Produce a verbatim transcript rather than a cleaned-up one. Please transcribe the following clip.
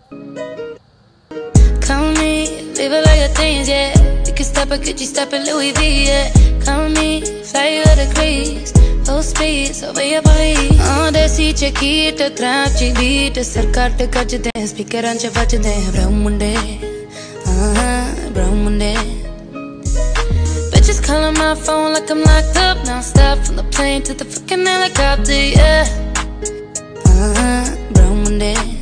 Come with me, leave it like your things, yeah. You can stop it, could you stop it, Louis V, yeah. Come with me, fly you out of Greece. Full speed, so be your body. Oh, desi chekita, trap chi beat. Sarkar te kajde, speaker anche vajde. Brown Monday, uh-huh, Brown Monday. Bitches calling my phone like I'm locked up non-stop. From the plane to the fucking helicopter, yeah. Uh-huh, Brown Monday.